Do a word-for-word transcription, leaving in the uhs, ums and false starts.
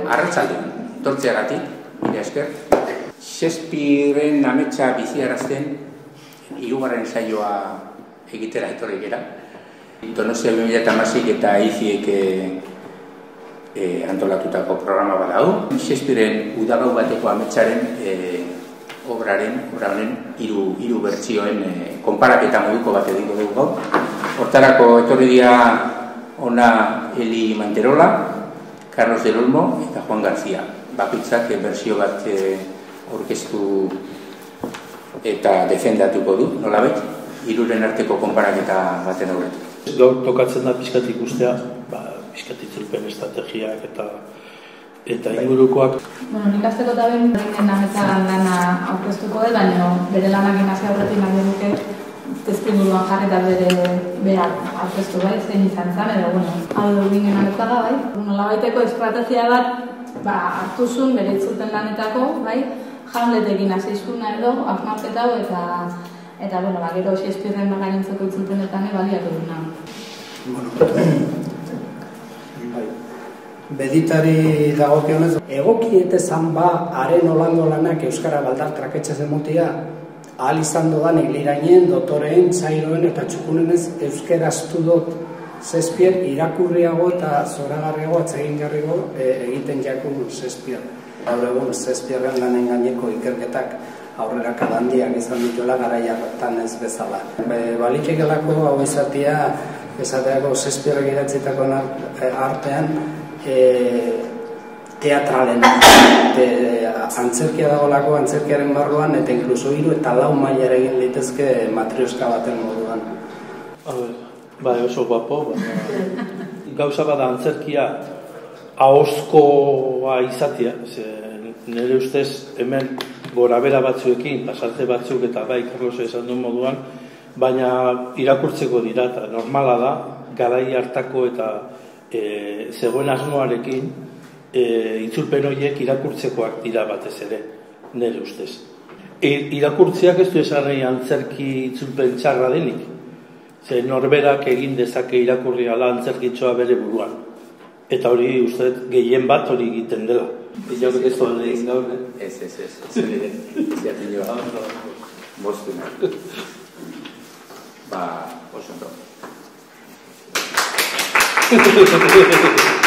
arratsaldean, tortzeagatik, mila esker. Shakespearen ametsa biziarazten hirugarren saioa egitera etorri gera. Donostia bi mila hamasei eta iziek e, antolatutako programa badau. Shakespearen udagau bateko ametsaren e, obraren, obraren hiru hiru bertsioen e, konparaketa moduko bat egingo dugu gaur. Hortarako etorri dira ona Eli Manterola, Carlos del Olmo eta Juan García. Bakoitzak bersio bat aurkeztu eta defendatuko du, nolabait, hiruren arteko konparaketa baten aurretik. Gaur tokatzen da pixkat ikustea, ba, pixkat itzulpen estrategiak eta eta ingurukoak. Bueno, nik azteko eta behin berinen ametsagan lana aurkeztuko dut, baina bere lanak inazia horretik nahi duke testuinguruan jarri eta bere behar aurkeztu bai, zein izan zen, edo, bueno, hau dugu ginen ametsaga bai. Nolabaiteko estrategia bat, ba, hartuzun bere itzulpen lanetako, bai, Hamletekin aseizkuna edo, hausnarketa hau eta eta, bueno, ba, gero Shakespearen bagarintzeko itzulpenetan baliatu duna. Beditari dagokionez, egokiete zan ba, haren olando lanak Euskara baldar traketxe zemotia, ahal izan dodanik lirainen, dotoreen, zairoen eta txukunenez Euskaraztu dut Shakespeare irakurriago eta zoragarriago, atzegingarriago e, egiten jakun Shakespeare. Gaur egun Shakespearen lanen gaineko ikerketak aurrera kadandiak izan dituela garaia hartan ez bezala. Balikekelako hau izatea, esateako Shakespeare idatzitako artean, e, teatralen, te, antzerkia dagolako, antzerkiaren barruan, eta inkluso hiru eta lau mailara egin litezke matrioska baten moduan. Ba, oso guapo, ba, gauza bada antzerkia ahozkoa izatea, nire ustez hemen gorabera batzuekin, pasarte batzuk eta bai Carlos esan duen moduan, baina irakurtzeko dira, eta normala da, garai hartako eta e, zegoen asmoarekin e, itzulpen horiek irakurtzekoak dira batez ere, nire ustez. E, irakurtzeak ez du esan nahi antzerki itzulpen txarra denik, ze norberak egin dezake irakurri ala antzerkitxoa bere buruan. Eta hori uste gehien bat hori egiten dela. Eta hori ez duen egin gaur, eh? Ez, ez, ez. Ez egin, ez jaten joa. Bostu nahi. Ba, oso ondo.